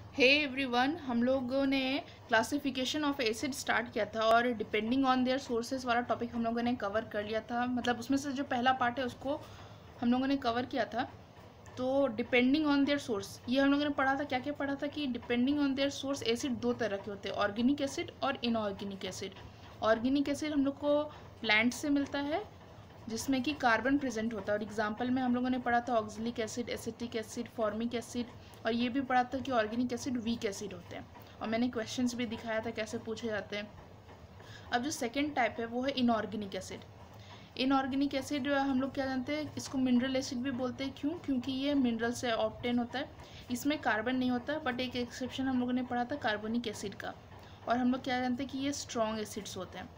Hey everyone, हम लोगों ने क्लासिफिकेशन ऑफ एसिड स्टार्ट किया था और डिपेंडिंग ऑन देयर सोर्सेज वाला टॉपिक हम लोगों ने कवर कर लिया था। मतलब उसमें से जो पहला पार्ट है उसको हम लोगों ने कवर किया था। तो डिपेंडिंग ऑन देयर सोर्स ये हम लोगों ने पढ़ा था। क्या क्या पढ़ा था कि depending on their source acid दो तरह के होते हैं, ऑर्गेनिक एसिड और इनऑर्गेनिक एसिड। ऑर्गेनिक एसिड हम लोग को प्लांट से मिलता है जिसमें कि कार्बन प्रेजेंट होता है, और एग्जाम्पल में हम लोगों ने पढ़ा था oxalic acid, acetic acid, formic acid, और ये भी पढ़ा था कि ऑर्गेनिक एसिड वीक एसिड होते हैं, और मैंने क्वेश्चंस भी दिखाया था कैसे पूछे जाते हैं। अब जो सेकेंड टाइप है वो है इनऑर्गेनिक एसिड। इनऑर्गेनिक एसिड हम लोग क्या जानते हैं, इसको मिनरल एसिड भी बोलते हैं। क्यों? क्योंकि ये मिनरल से ऑब्टेन होता है, इसमें कार्बन नहीं होता, बट एक एक्सेप्शन हम लोगों ने पढ़ा था कार्बोनिक एसिड का। और हम लोग क्या जानते हैं कि ये स्ट्रॉन्ग एसिड्स होते हैं।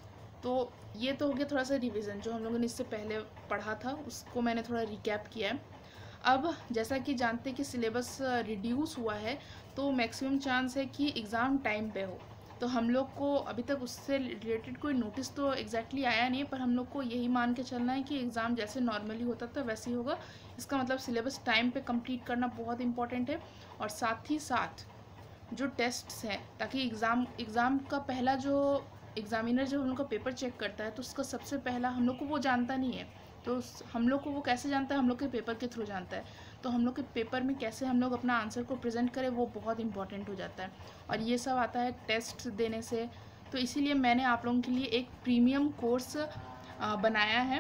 तो ये तो हो गया थोड़ा सा रिवीजन, जो हम लोगों ने इससे पहले पढ़ा था उसको मैंने थोड़ा रिकैप किया है। अब जैसा कि जानते हैं कि सिलेबस रिड्यूस हुआ है, तो मैक्सिमम चांस है कि एग्ज़ाम टाइम पे हो। तो हम लोग को अभी तक उससे रिलेटेड कोई नोटिस तो एग्जैक्टली आया नहीं है, पर हम लोग को यही मान के चलना है कि एग्ज़ाम जैसे नॉर्मली होता था वैसे ही होगा। इसका मतलब सिलेबस टाइम पे कंप्लीट करना बहुत इंपॉर्टेंट है। और साथ ही साथ जो टेस्ट्स हैं, ताकि एग्ज़ाम का पहला जो एग्ज़ामिनर जब हम लोग का पेपर चेक करता है तो उसका सबसे पहला हम लोग को वो जानता नहीं है। तो हम लोग को वो कैसे जानता है? हम लोग के पेपर के थ्रू जानता है। तो हम लोग के पेपर में कैसे हम लोग अपना आंसर को प्रेजेंट करें वो बहुत इंपॉर्टेंट हो जाता है, और ये सब आता है टेस्ट देने से। तो इसीलिए मैंने आप लोगों के लिए एक प्रीमियम कोर्स बनाया है।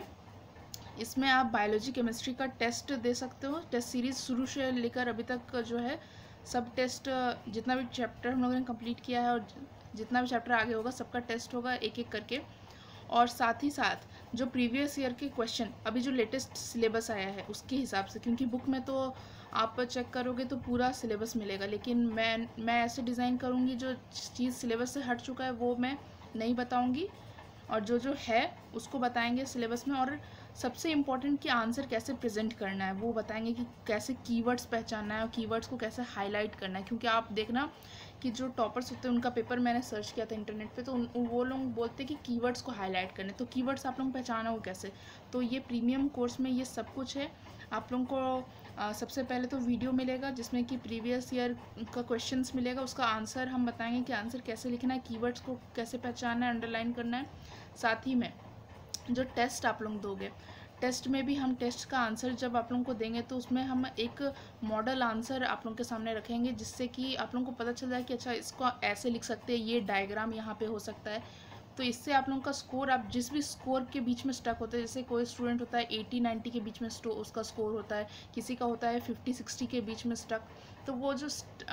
इसमें आप बायोलॉजी केमिस्ट्री का टेस्ट दे सकते हो। टेस्ट सीरीज़ शुरू से लेकर अभी तक जो है सब टेस्ट, जितना भी चैप्टर हम लोगों ने कंप्लीट किया है और जितना भी चैप्टर आगे होगा सबका टेस्ट होगा एक एक करके। और साथ ही साथ जो प्रीवियस ईयर के क्वेश्चन अभी जो लेटेस्ट सिलेबस आया है उसके हिसाब से, क्योंकि बुक में तो आप चेक करोगे तो पूरा सिलेबस मिलेगा, लेकिन मैं ऐसे डिज़ाइन करूँगी जो चीज़ सिलेबस से हट चुका है वो मैं नहीं बताऊँगी, और जो जो है उसको बताएंगे सिलेबस में। और सबसे इम्पॉर्टेंट कि आंसर कैसे प्रेजेंट करना है वो बताएंगे, कि कैसे कीवर्ड्स पहचानना है और कीवर्ड्स को कैसे हाईलाइट करना है। क्योंकि आप देखना कि जो टॉपर्स होते हैं उनका पेपर मैंने सर्च किया था इंटरनेट पे, तो वो लोग बोलते हैं कि कीवर्ड्स को हाईलाइट करने, तो कीवर्ड्स आप लोग पहचाना हो कैसे। तो ये प्रीमियम कोर्स में ये सब कुछ है। आप लोगों को सबसे पहले तो वीडियो मिलेगा जिसमें कि प्रीवियस ईयर का क्वेश्चंस मिलेगा, उसका आंसर हम बताएंगे कि आंसर कैसे लिखना है, कीवर्ड्स को कैसे पहचानना है, अंडरलाइन करना है। साथ ही में जो टेस्ट आप लोग दोगे, टेस्ट में भी हम टेस्ट का आंसर जब आप लोगों को देंगे तो उसमें हम एक मॉडल आंसर आप लोगों के सामने रखेंगे, जिससे कि आप लोगों को पता चल जाए कि अच्छा इसको ऐसे लिख सकते हैं, ये डायग्राम यहाँ पे हो सकता है। तो इससे आप लोगों का स्कोर, आप जिस भी स्कोर के बीच में स्टक होता है, जैसे कोई स्टूडेंट होता है 80-90 के बीच में उसका स्कोर होता है, किसी का होता है 50-60 के बीच में स्टक, तो वो जो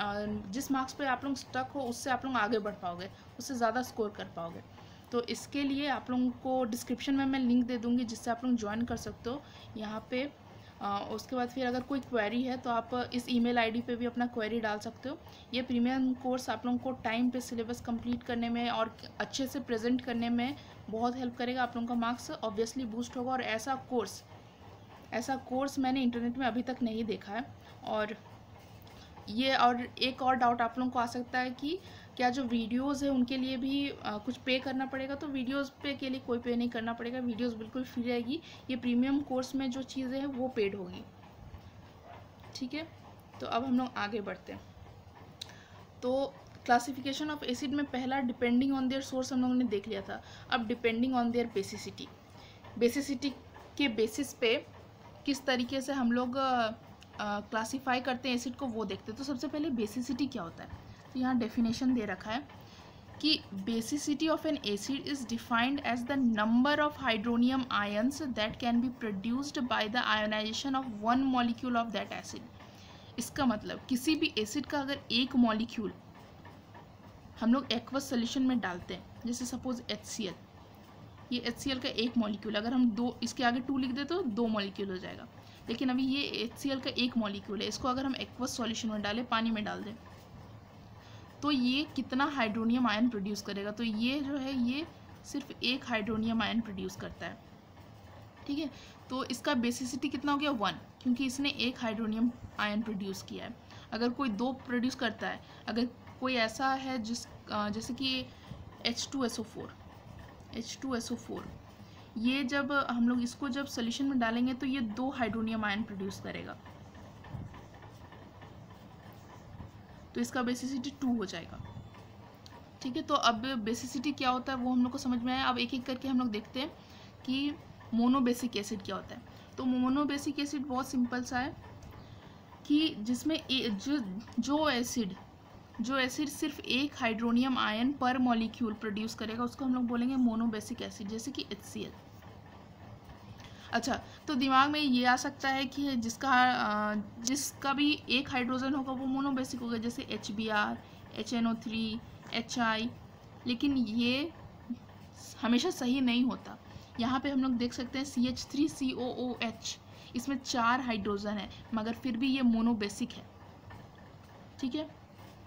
जिस मार्क्स पे आप लोग स्टक हो उससे आप लोग आगे बढ़ पाओगे, उससे ज़्यादा स्कोर कर पाओगे। तो इसके लिए आप लोगों को डिस्क्रिप्शन में मैं लिंक दे दूँगी जिससे आप लोग ज्वाइन कर सकते हो यहाँ पे। उसके बाद फिर अगर कोई क्वेरी है तो आप इस ईमेल आईडी पे भी अपना क्वेरी डाल सकते हो। ये प्रीमियम कोर्स आप लोगों को टाइम पे सिलेबस कंप्लीट करने में और अच्छे से प्रेजेंट करने में बहुत हेल्प करेगा। आप लोगों का मार्क्स ऑब्वियसली बूस्ट होगा, और ऐसा कोर्स मैंने इंटरनेट में अभी तक नहीं देखा है। और ये, और एक और डाउट आप लोगों को आ सकता है कि क्या जो वीडियोस है उनके लिए भी कुछ पे करना पड़ेगा? तो वीडियोस पे के लिए कोई पे नहीं करना पड़ेगा, वीडियोस बिल्कुल फ्री रहेगी। ये प्रीमियम कोर्स में जो चीज़ें हैं वो पेड होगी, ठीक है। तो अब हम लोग आगे बढ़ते हैं। तो क्लासिफिकेशन ऑफ एसिड में पहला डिपेंडिंग ऑन देयर सोर्स हम लोगों ने देख लिया था। अब डिपेंडिंग ऑन देयर बेसिसिटी के बेसिस पे किस तरीके से हम लोग क्लासीफाई करते हैं एसिड को वो देखते हैं। तो सबसे पहले बेसिसिटी क्या होता है, तो यहाँ डेफिनेशन दे रखा है कि basicity of an acid is defined as the number of hydronium ions that can be produced by the ionization of one molecule of that acid. इसका मतलब किसी भी एसिड का अगर एक मॉलिक्यूल हम लोग एक्वस सोल्यूशन में डालते हैं, जैसे सपोज HCl, ये HCl का एक मॉलिक्यूल, अगर हम दो इसके आगे 2 लिख दे तो 2 मॉलिक्यूल हो जाएगा। लेकिन अभी ये HCl का एक मॉलिक्यूल है, इसको अगर हम एक्वस सॉल्यूशन में डालें, पानी में डाल दें, तो ये कितना हाइड्रोनियम आयन प्रोड्यूस करेगा? तो ये जो है ये सिर्फ एक हाइड्रोनियम आयन प्रोड्यूस करता है, ठीक है। तो इसका बेसिसिटी कितना हो गया? 1, क्योंकि इसने एक हाइड्रोनियम आयन प्रोड्यूस किया है। अगर कोई 2 प्रोड्यूस करता है, अगर कोई ऐसा है जैसे कि H2SO4, ये जब हम लोग इसको जब सोल्यूशन में डालेंगे तो ये 2 हाइड्रोनियम आयन प्रोड्यूस करेगा। तो इसका बेसिसिटी 2 हो जाएगा। ठीक है, तो अब बेसिसिटी क्या होता है वो हम लोग को समझ में आया। अब एक एक करके हम लोग देखते हैं कि मोनोबेसिक एसिड क्या होता है। तो मोनोबेसिक एसिड बहुत सिंपल सा है कि जिसमें जो एसिड सिर्फ एक hydronium ion per molecule produce करेगा उसको हम लोग बोलेंगे मोनोबेसिक एसिड, जैसे कि HCl। अच्छा, तो दिमाग में ये आ सकता है कि जिसका भी एक हाइड्रोजन होगा वो मोनोबेसिक होगा, जैसे HBr, HNO3, HI, लेकिन ये हमेशा सही नहीं होता। यहाँ पे हम लोग देख सकते हैं CH3COOH, इसमें 4 हाइड्रोजन है मगर फिर भी ये मोनोबेसिक है। ठीक है,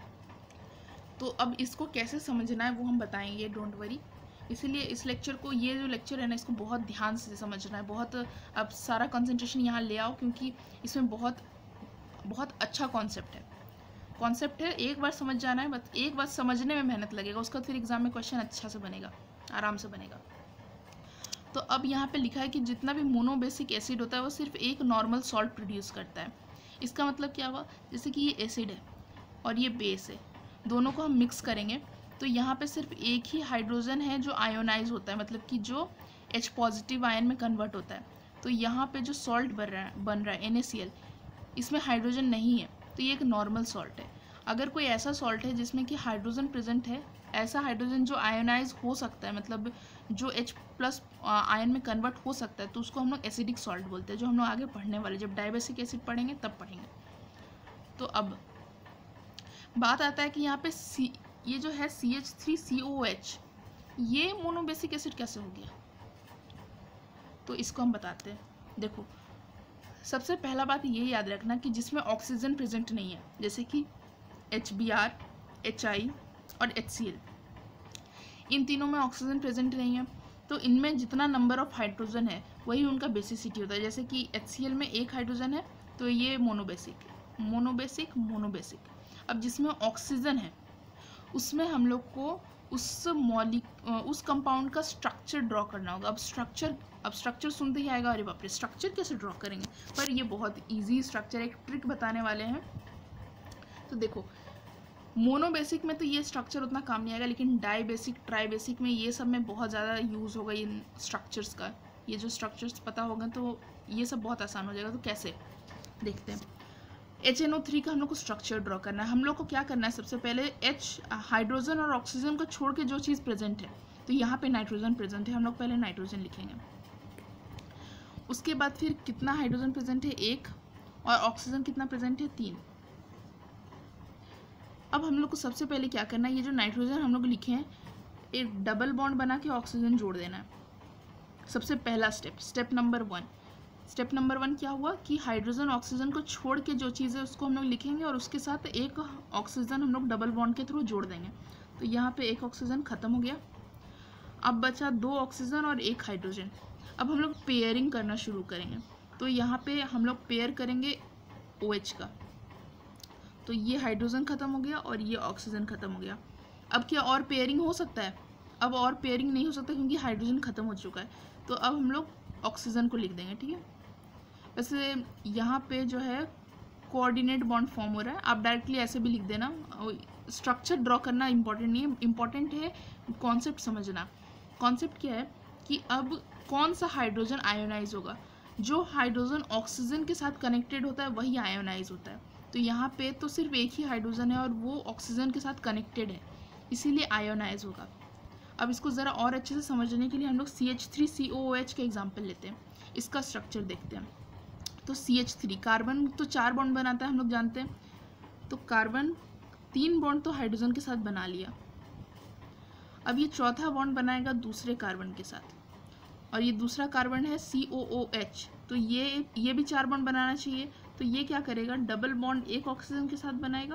तो अब इसको कैसे समझना है वो हम बताएंगे, डोंट वरी। इसीलिए इस लेक्चर को, ये जो लेक्चर है ना, इसको बहुत ध्यान से समझना है, बहुत अब सारा कंसंट्रेशन यहाँ ले आओ, क्योंकि इसमें बहुत बहुत अच्छा कॉन्सेप्ट है। एक बार समझ जाना है, बस एक बार समझने में मेहनत लगेगा, उसका फिर एग्जाम में क्वेश्चन अच्छा से बनेगा, आराम से बनेगा। तो अब यहाँ पे लिखा है कि जितना भी मोनोबेसिक एसिड होता है वो सिर्फ एक नॉर्मल सॉल्ट प्रोड्यूस करता है। इसका मतलब क्या हुआ, जैसे कि ये एसिड है और ये बेस है, दोनों को हम मिक्स करेंगे तो यहाँ पे सिर्फ एक ही हाइड्रोजन है जो आयोनाइज होता है, मतलब कि जो H पॉजिटिव आयन में कन्वर्ट होता है। तो यहाँ पे जो सॉल्ट बन रहा है NaCl, इसमें हाइड्रोजन नहीं है, तो ये एक नॉर्मल सॉल्ट है। अगर कोई ऐसा सॉल्ट है जिसमें कि हाइड्रोजन प्रेजेंट है, ऐसा हाइड्रोजन जो आयोनाइज हो सकता है, मतलब जो H+ आयन में कन्वर्ट हो सकता है, तो उसको हम लोग एसिडिक सॉल्ट बोलते हैं, जो हम लोग आगे पढ़ने वाले, जब डाइबेसिक एसिड पढ़ेंगे तब पढ़ेंगे। तो अब बात आता है कि यहाँ पे ये जो है CH3COOH, ये मोनोबेसिक एसिड कैसे हो गया, तो इसको हम बताते हैं। देखो, सबसे पहला बात ये याद रखना कि जिसमें ऑक्सीजन प्रेजेंट नहीं है, जैसे कि HBr, HI और HCl, इन तीनों में ऑक्सीजन प्रेजेंट नहीं है, तो इनमें जितना नंबर ऑफ हाइड्रोजन है वही उनका बेसिसिटी होता है। जैसे कि HCl में एक हाइड्रोजन है तो ये मोनोबेसिक। अब जिसमें ऑक्सीजन है उसमें हम लोग को उस कंपाउंड का स्ट्रक्चर ड्रॉ करना होगा। अब स्ट्रक्चर सुनते ही आएगा, अरे बाप रे स्ट्रक्चर कैसे ड्रॉ करेंगे, पर ये बहुत इजी स्ट्रक्चर, एक ट्रिक बताने वाले हैं। तो देखो, मोनोबेसिक में तो ये स्ट्रक्चर उतना काम नहीं आएगा, लेकिन डाइबेसिक, ट्राइबेसिक में ये सब में बहुत ज़्यादा यूज़ होगा इन स्ट्रक्चर्स का। ये जो स्ट्रक्चर्स पता होगा तो ये सब बहुत आसान हो जाएगा। तो कैसे देखते हैं। HNO3 का हम लोग को स्ट्रक्चर ड्रॉ करना है। हम लोग को क्या करना है, सबसे पहले हाइड्रोजन और ऑक्सीजन को छोड़ के जो चीज़ प्रेजेंट है, तो यहाँ पे नाइट्रोजन प्रेजेंट है, हम लोग पहले नाइट्रोजन लिखेंगे। उसके बाद फिर कितना हाइड्रोजन प्रेजेंट है, 1, और ऑक्सीजन कितना प्रेजेंट है, 3। अब हम लोग को सबसे पहले क्या करना है, ये जो नाइट्रोजन हम लोग लिखे हैं, एक डबल बॉन्ड बना के ऑक्सीजन जोड़ देना है। सबसे पहला स्टेप नंबर 1। स्टेप नंबर 1 क्या हुआ कि हाइड्रोजन ऑक्सीजन को छोड़ के जो चीज़ है उसको हम लोग लिखेंगे और उसके साथ एक ऑक्सीजन हम लोग डबल बॉन्ड के थ्रू जोड़ देंगे। तो यहाँ पे एक ऑक्सीजन ख़त्म हो गया, अब बचा 2 ऑक्सीजन और 1 हाइड्रोजन। अब हम लोग पेयरिंग करना शुरू करेंगे। तो यहाँ पे हम लोग पेयर करेंगे OH का, तो ये हाइड्रोजन ख़त्म हो गया और ये ऑक्सीजन ख़त्म हो गया। अब क्या और पेयरिंग हो सकता है, अब और पेयरिंग नहीं हो सकता क्योंकि हाइड्रोजन ख़त्म हो चुका है। तो अब हम लोग ऑक्सीजन को लिख देंगे, ठीक है। वैसे यहाँ पे जो है कोऑर्डिनेट बॉन्ड फॉर्म हो रहा है, आप डायरेक्टली ऐसे भी लिख देना। स्ट्रक्चर ड्रॉ करना इंपॉर्टेंट नहीं है, इंपॉर्टेंट है कॉन्सेप्ट समझना। कॉन्सेप्ट क्या है कि अब कौन सा हाइड्रोजन आयोनाइज होगा, जो हाइड्रोजन ऑक्सीजन के साथ कनेक्टेड होता है वही आयोनाइज होता है। तो यहाँ पे तो सिर्फ एक ही हाइड्रोजन है और वो ऑक्सीजन के साथ कनेक्टेड है, इसीलिए आयोनाइज होगा। अब इसको ज़रा और अच्छे से समझने के लिए हम लोग CH3COOH का एग्जाम्पल लेते हैं, इसका स्ट्रक्चर देखते हैं। तो CH3 कार्बन तो 4 बॉन्ड बनाता है, हम लोग जानते हैं। तो कार्बन 3 बॉन्ड तो हाइड्रोजन के साथ बना लिया, अब ये चौथा बॉन्ड बनाएगा दूसरे कार्बन के साथ, और ये दूसरा कार्बन है COOH, तो ये भी 4 बॉन्ड बनाना चाहिए। तो ये क्या करेगा, डबल बॉन्ड एक ऑक्सीजन के साथ बनाएगा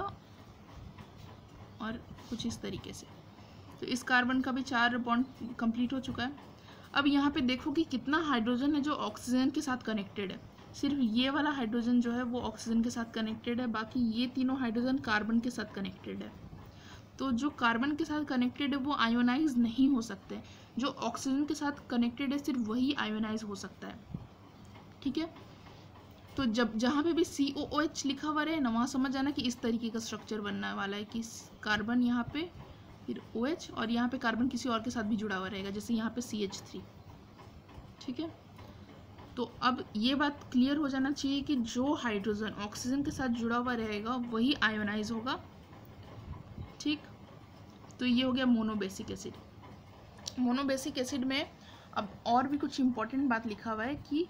और कुछ इस तरीके से। तो इस कार्बन का भी 4 बॉन्ड कंप्लीट हो चुका है। अब यहाँ पे देखो कि कितना हाइड्रोजन है जो ऑक्सीजन के साथ कनेक्टेड है। सिर्फ ये वाला हाइड्रोजन जो है वो ऑक्सीजन के साथ कनेक्टेड है, बाकी ये तीनों हाइड्रोजन कार्बन के साथ कनेक्टेड है। तो जो कार्बन के साथ कनेक्टेड है वो आयोनाइज नहीं हो सकते, जो ऑक्सीजन के साथ कनेक्टेड है सिर्फ वही आयोनाइज हो सकता है, ठीक है। तो जब जहाँ पे भी COOH लिखा हुआ रहे ना, वहाँ समझ जाना कि इस तरीके का स्ट्रक्चर बनने वाला है कि कार्बन यहाँ पे, फिर OH, और यहाँ पे कार्बन किसी और के साथ भी जुड़ा हुआ रहेगा, जैसे यहाँ पे CH3। ठीक है, तो अब ये बात क्लियर हो जाना चाहिए कि जो हाइड्रोजन ऑक्सीजन के साथ जुड़ा हुआ रहेगा वही आयोनाइज होगा। ठीक, तो ये हो गया मोनोबेसिक एसिड। मोनोबेसिक एसिड में अब और भी कुछ इम्पोर्टेंट बात लिखा हुआ है कि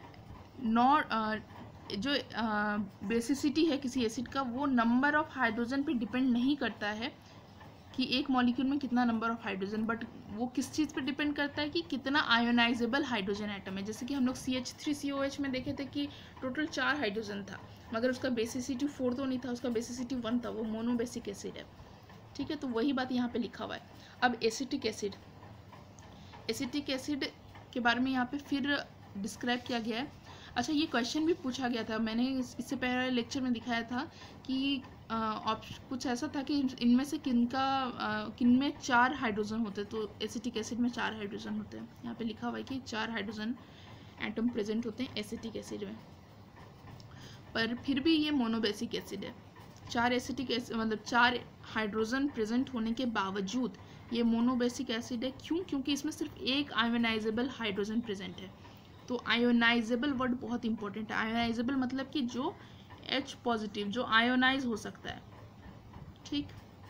जो बेसिसिटी है किसी एसिड का, वो नंबर ऑफ हाइड्रोजन पे डिपेंड नहीं करता है कि एक मॉलिक्यूल में कितना नंबर ऑफ हाइड्रोजन, बट वो किस चीज़ पे डिपेंड करता है कि कितना आयोनाइजेबल हाइड्रोजन एटम है। जैसे कि हम लोग CH3COH में देखे थे कि टोटल 4 हाइड्रोजन था, मगर उसका बेसिसिटी 4 तो नहीं था, उसका बेसिसिटी 1 था, वो मोनोबेसिक एसिड है। ठीक है, तो वही बात यहाँ पे लिखा हुआ है। अब एसिटिक एसिड, एसिटिक एसिड के बारे में यहाँ पे फिर डिस्क्राइब किया गया है। अच्छा, ये क्वेश्चन भी पूछा गया था, मैंने इससे पहले लेक्चर में दिखाया था कि कुछ ऐसा था कि इनमें से किनमें 4 हाइड्रोजन होते हैं, तो एसिटिक एसिड में 4 हाइड्रोजन होते हैं। यहाँ पे लिखा हुआ है कि 4 हाइड्रोजन एटम प्रेजेंट होते हैं एसिटिक एसिड में, पर फिर भी ये मोनोबेसिक एसिड है। 4 एसिटिक एसिड मतलब 4 हाइड्रोजन प्रेजेंट होने के बावजूद ये मोनोबेसिक एसिड है। क्यों? क्योंकि इसमें सिर्फ एक आयोनाइजेबल हाइड्रोजन प्रेजेंट है। तो आयोनाइजेबल वर्ड बहुत इंपॉर्टेंट है। आयोनाइजेबल मतलब कि जो H पॉजिटिव, जो आयोनाइज हो सकता है। ठीक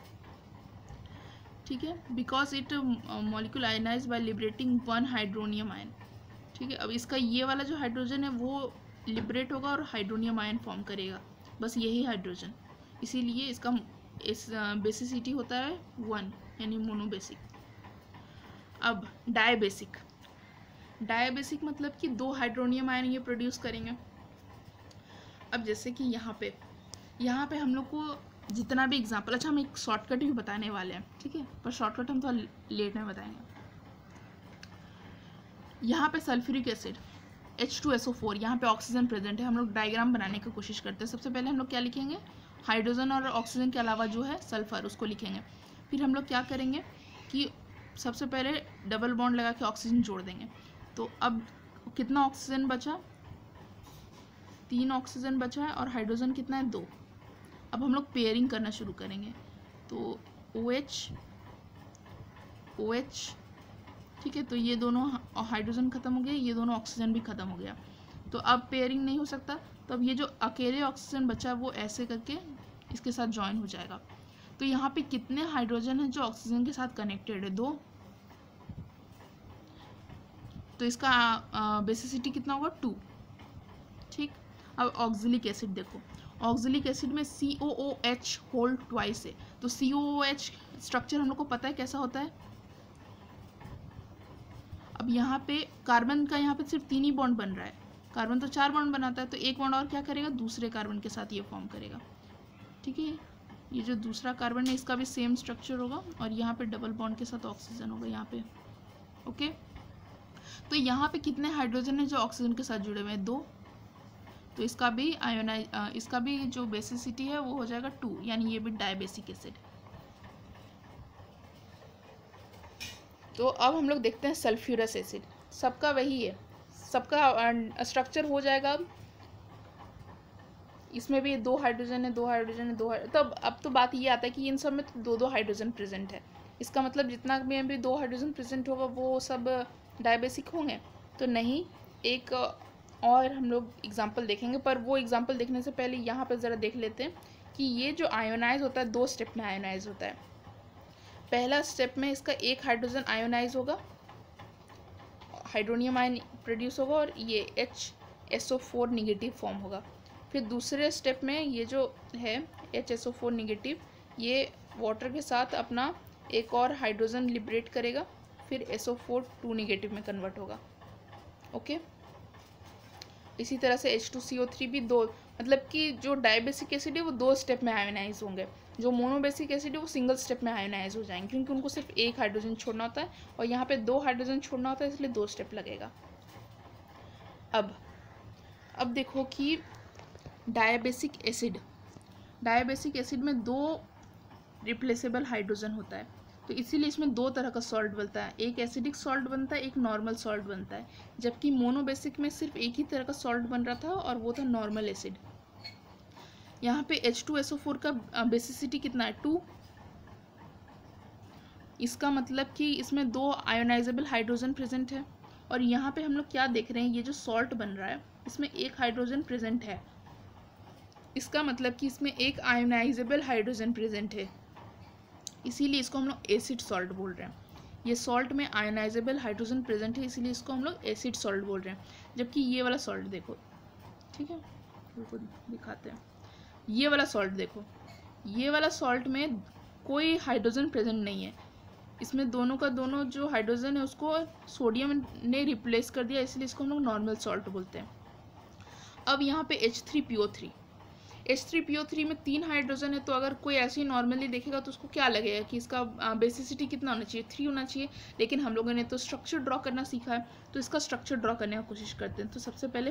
है, because it molecule ionize by liberating 1 hydronium ion. ठीक है, अब इसका ये वाला जो हाइड्रोजन है वो लिबरेट होगा और हाइड्रोनियम आयन फॉर्म करेगा, बस यही हाइड्रोजन, इसीलिए इसका बेसिसिटी होता है 1, यानी मोनोबेसिक। अब डायबेसिक, डायबेसिक मतलब कि 2 हाइड्रोनियम आयन ये प्रोड्यूस करेंगे। अब जैसे कि यहाँ पे हम लोग को जितना भी एग्जाम्पल, अच्छा हम एक शॉर्टकट भी बताने वाले हैं, ठीक है, पर शॉर्टकट हम थोड़ा लेट में बताएंगे। यहाँ पे सल्फ्यूरिक एसिड H2SO4, यहाँ पे ऑक्सीजन प्रेजेंट है। हम लोग डायग्राम बनाने की कोशिश करते हैं। सबसे पहले हम लोग क्या लिखेंगे, हाइड्रोजन और ऑक्सीजन के अलावा जो है सल्फर, उसको लिखेंगे। फिर हम लोग क्या करेंगे कि सबसे पहले डबल बॉन्ड लगा के ऑक्सीजन जोड़ देंगे। तो अब कितना ऑक्सीजन बचा, 3 ऑक्सीजन बचा है, और हाइड्रोजन कितना है, 2। अब हम लोग पेयरिंग करना शुरू करेंगे। तो OH, ठीक है, तो ये दोनों हाइड्रोजन खत्म हो गए, ये दोनों ऑक्सीजन भी खत्म हो गया। तो अब पेयरिंग नहीं हो सकता, तो अब ये जो अकेले ऑक्सीजन बचा वो ऐसे करके इसके साथ ज्वाइन हो जाएगा। तो यहाँ पे कितने हाइड्रोजन हैं जो ऑक्सीजन के साथ कनेक्टेड है, 2। तो इसका बेसिसिटी कितना होगा, 2। ठीक, अब ऑक्सिलिक एसिड देखो, ऑक्सिलिक एसिड में COOH होल ट्वाइस है। तो COOH स्ट्रक्चर हम लोग को पता है कैसा होता है। अब यहाँ पे कार्बन का यहाँ पे सिर्फ 3 ही बॉन्ड बन रहा है, कार्बन तो 4 बॉन्ड बनाता है, तो एक बॉन्ड और क्या करेगा, दूसरे कार्बन के साथ ये फॉर्म करेगा। ठीक है, ये जो दूसरा कार्बन है इसका भी सेम स्ट्रक्चर होगा, और यहाँ पे डबल बॉन्ड के साथ ऑक्सीजन होगा यहाँ पे। ओके, तो यहाँ पे कितने हाइड्रोजन है जो ऑक्सीजन के साथ जुड़े हुए हैं, 2। तो इसका भी जो बेसिसिटी है वो हो जाएगा 2, यानी ये भी डायबेसिक एसिड। तो अब हम लोग देखते हैं सल्फ्यूरस एसिड। सबका वही है, सबका स्ट्रक्चर हो जाएगा। अब इसमें भी 2 हाइड्रोजन है, 2 हाइड्रोजन है, 2। तब अब तो बात ये आता है कि इन सब में 2-2 हाइड्रोजन प्रेजेंट है। इसका मतलब जितना भी 2 हाइड्रोजन प्रेजेंट होगा वो सब डायबेसिक होंगे, तो नहीं। एक और हम लोग एग्जाम्पल देखेंगे, पर वो एग्जाम्पल देखने से पहले यहाँ पर ज़रा देख लेते हैं कि ये जो आयोनाइज होता है 2 स्टेप में आयोनाइज होता है। पहला स्टेप में इसका 1 हाइड्रोजन आयोनाइज होगा, हाइड्रोनियम आयन प्रोड्यूस होगा, और ये HSO4 निगेटिव फॉर्म होगा। फिर दूसरे स्टेप में ये जो है HSO4 निगेटिव, ये वाटर के साथ अपना एक और हाइड्रोजन लिबरेट करेगा, फिर SO4 2 निगेटिव में कन्वर्ट होगा। ओके, इसी तरह से H2CO3 भी 2, मतलब कि जो डायबेसिक एसिड है वो 2 स्टेप में आयोनाइज होंगे, जो मोनोबेसिक एसिड है वो सिंगल स्टेप में आयोनाइज हो जाएंगे, क्योंकि उनको सिर्फ 1 हाइड्रोजन छोड़ना होता है, और यहाँ पे 2 हाइड्रोजन छोड़ना होता है, इसलिए 2 स्टेप लगेगा। अब देखो कि डायबेसिक एसिड में 2 रिप्लेसेबल हाइड्रोजन होता है। तो इसीलिए इसमें दो तरह का सॉल्ट बनता है, एक एसिडिक सॉल्ट बनता है, एक नॉर्मल सॉल्ट बनता है। जबकि मोनोबेसिक में सिर्फ एक ही तरह का सॉल्ट बन रहा था और वो था नॉर्मल एसिड। यहाँ पे H2SO4 का बेसिसिटी कितना है 2। इसका मतलब कि इसमें 2 आयोनाइजेबल हाइड्रोजन प्रेजेंट है। और यहाँ पे हम लोग क्या देख रहे हैं, ये जो सॉल्ट बन रहा है इसमें एक हाइड्रोजन प्रेजेंट है। इसका मतलब कि इसमें एक आयोनाइजेबल हाइड्रोजन प्रेजेंट है, इसीलिए इसको हम लोग एसिड सॉल्ट बोल रहे हैं। ये सॉल्ट में आयोनाइजेबल हाइड्रोजन प्रेजेंट है, इसीलिए इसको हम लोग एसिड सॉल्ट बोल रहे हैं। जबकि ये वाला सॉल्ट देखो, ठीक है, बिल्कुल दिखाते हैं। ये वाला सॉल्ट देखो, ये वाला सॉल्ट में कोई हाइड्रोजन प्रेजेंट नहीं है। इसमें दोनों का दोनों जो हाइड्रोजन है उसको सोडियम ने रिप्लेस कर दिया, इसलिए इसको हम लोग नॉर्मल सॉल्ट बोलते हैं। अब यहाँ पे H3PO3, H3PO3 में 3 हाइड्रोजन है, तो अगर कोई ऐसे ही नॉर्मली देखेगा तो उसको क्या लगेगा कि इसका बेसिसिटी कितना होना चाहिए, 3 होना चाहिए। लेकिन हम लोगों ने तो स्ट्रक्चर ड्रॉ करना सीखा है, तो इसका स्ट्रक्चर ड्रॉ करने की कोशिश करते हैं। तो सबसे पहले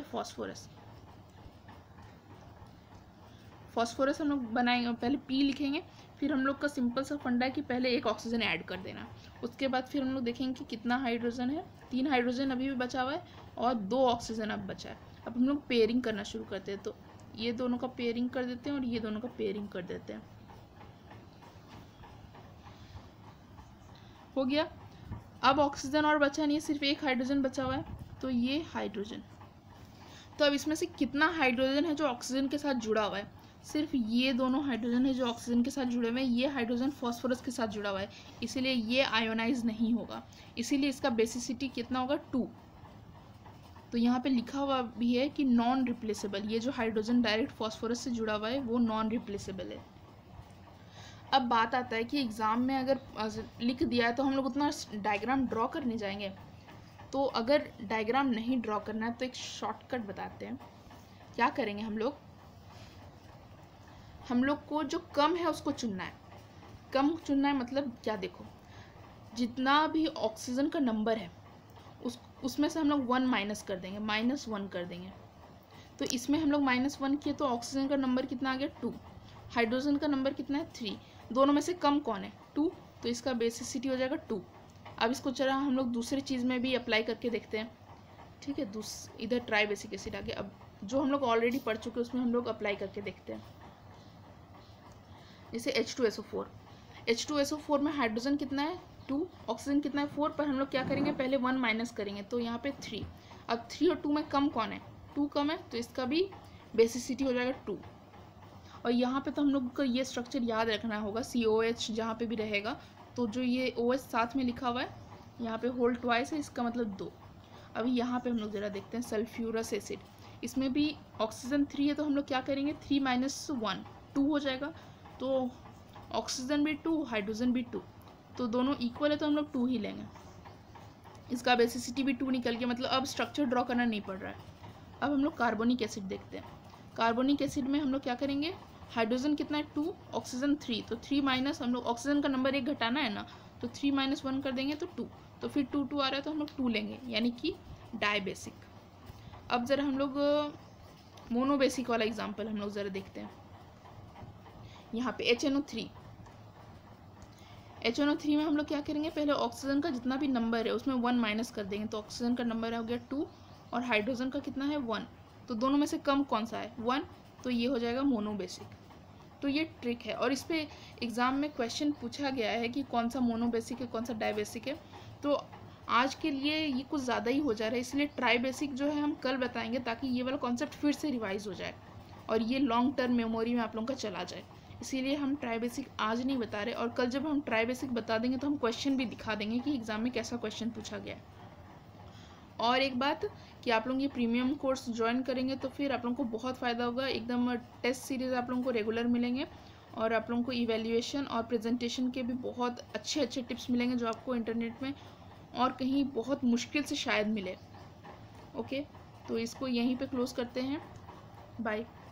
फॉस्फोरस हम लोग बनाएंगे, पहले P लिखेंगे, फिर हम लोग का सिंपल सा फंडा है कि पहले एक ऑक्सीजन ऐड कर देना। उसके बाद फिर हम लोग देखेंगे कि कितना हाइड्रोजन है, 3 हाइड्रोजन अभी भी बचा हुआ है और 2 ऑक्सीजन अब बचा है। अब हम लोग पेयरिंग करना शुरू करते हैं, तो ये दोनों का पेयरिंग कर देते हैं और ये दोनों का पेयरिंग कर देते हैं। हो गया। अब ऑक्सीजन और बचा नहीं है, सिर्फ एक हाइड्रोजन बचा हुआ है, तो ये हाइड्रोजन। तो अब इसमें से कितना हाइड्रोजन है जो ऑक्सीजन के साथ जुड़ा हुआ है, सिर्फ ये दोनों हाइड्रोजन है जो ऑक्सीजन के साथ जुड़े हुए हैं। ये हाइड्रोजन फॉस्फोरस के साथ जुड़ा हुआ है, इसीलिए ये आयोनाइज नहीं होगा, इसीलिए इसका बेसिसिटी कितना होगा 2। तो यहाँ पे लिखा हुआ भी है कि नॉन रिप्लेसेबल, ये जो हाइड्रोजन डायरेक्ट फॉस्फोरस से जुड़ा हुआ है वो नॉन रिप्लेसेबल है। अब बात आता है कि एग्ज़ाम में अगर लिख दिया है तो हम लोग उतना डायग्राम ड्रॉ करने जाएंगे। तो अगर डायग्राम नहीं ड्रॉ करना है तो एक शॉर्टकट बताते हैं। क्या करेंगे हम लोग को जो कम है उसको चुनना है। कम चुनना है मतलब क्या, देखो जितना भी ऑक्सीजन का नंबर है उसमें से हम लोग 1 माइनस कर देंगे, -1 कर देंगे। तो इसमें हम लोग -1 किए तो ऑक्सीजन का नंबर कितना आ गया 2, हाइड्रोजन का नंबर कितना है 3, दोनों में से कम कौन है 2, तो इसका बेसिसिटी हो जाएगा 2। अब इसको चला हम लोग दूसरी चीज़ में भी अप्लाई करके देखते हैं, ठीक है। इधर ट्राई बेसिक एसिड आ गया। अब जो हम लोग ऑलरेडी पढ़ चुके हैं उसमें हम लोग अप्लाई करके देखते हैं। जैसे H2SO4 में हाइड्रोजन कितना है 2, ऑक्सीजन कितना है 4, पर हम लोग क्या करेंगे पहले 1 माइनस करेंगे, तो यहाँ पे 3। अब 3 और 2 में कम कौन है, 2 कम है, तो इसका भी बेसिसिटी हो जाएगा 2। और यहाँ पे तो हम लोग को ये स्ट्रक्चर याद रखना होगा, COH जहाँ पे भी रहेगा तो जो ये OH साथ में लिखा हुआ है यहाँ पे होल ट्वाइस है, इसका मतलब 2। अभी यहाँ पे हम लोग ज़रा देखते हैं सल्फ्यूरस एसिड, इसमें भी ऑक्सीजन 3 है, तो हम लोग क्या करेंगे 3 - 1 2 हो जाएगा। तो ऑक्सीजन भी 2, हाइड्रोजन भी 2, तो दोनों इक्वल है तो हम लोग 2 ही लेंगे। इसका बेसिसिटी भी 2 निकल गया, मतलब अब स्ट्रक्चर ड्रॉ करना नहीं पड़ रहा है। अब हम लोग कार्बोनिक एसिड देखते हैं। कार्बोनिक एसिड में हम लोग क्या करेंगे, हाइड्रोजन कितना है 2, ऑक्सीजन 3, तो 3 माइनस, हम लोग ऑक्सीजन का नंबर 1 घटाना है ना, तो 3 - 1 कर देंगे तो 2, तो फिर 2 2 आ रहा है तो हम लोग 2 लेंगे, यानी कि डायबेसिक। अब ज़रा हम लोग मोनोबेसिक वाला एग्जाम्पल हम लोग ज़रा देखते हैं। यहाँ पे HNO3 में हम लोग क्या करेंगे, पहले ऑक्सीजन का जितना भी नंबर है उसमें 1 माइनस कर देंगे, तो ऑक्सीजन का नंबर हो गया 2 और हाइड्रोजन का कितना है 1, तो दोनों में से कम कौन सा है 1, तो ये हो जाएगा मोनोबेसिक। तो ये ट्रिक है और इस पर एग्ज़ाम में क्वेश्चन पूछा गया है कि कौन सा मोनोबेसिक है कौन सा डायबेसिक है। तो आज के लिए ये कुछ ज़्यादा ही हो जा रहा है, इसलिए ट्राई बेसिक जो है हम कल बताएंगे, ताकि ये वाला कॉन्सेप्ट फिर से रिवाइज हो जाए और ये लॉन्ग टर्म मेमोरी में आप लोगों का चला जाए। इसीलिए हम ट्राई बेसिक आज नहीं बता रहे, और कल जब हम ट्राई बेसिक बता देंगे तो हम क्वेश्चन भी दिखा देंगे कि एग्ज़ाम में कैसा क्वेश्चन पूछा गया है। और एक बात कि आप लोग ये प्रीमियम कोर्स ज्वाइन करेंगे तो फिर आप लोगों को बहुत फ़ायदा होगा, एकदम टेस्ट सीरीज़ आप लोगों को रेगुलर मिलेंगे और आप लोगों को इवैल्यूएशन और प्रेजेंटेशन के भी बहुत अच्छे टिप्स मिलेंगे जो आपको इंटरनेट में और कहीं बहुत मुश्किल से शायद मिले। ओके, तो इसको यहीं पे क्लोज़ करते हैं, बाय।